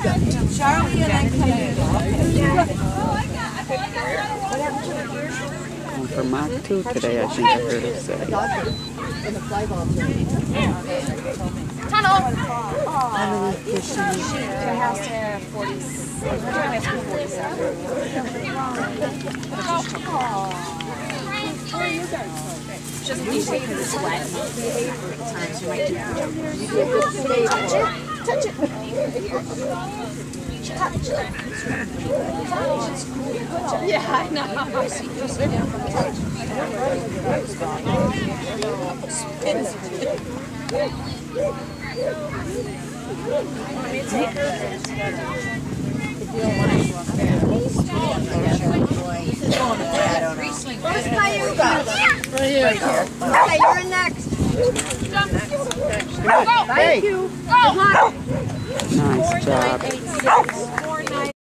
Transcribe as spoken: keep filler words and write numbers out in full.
Charlie and I Going for Mach two today, I think I heard her say. Tunnel! How many is she? She has to have forty-seven. Her has to be forty-seven. Just be safe because it's wet. Times you might do that. Touch it. Touch it. Touch it. Yeah, I know. Where's my Uga? Right here. Okay, you're next. Thank you. Nice job.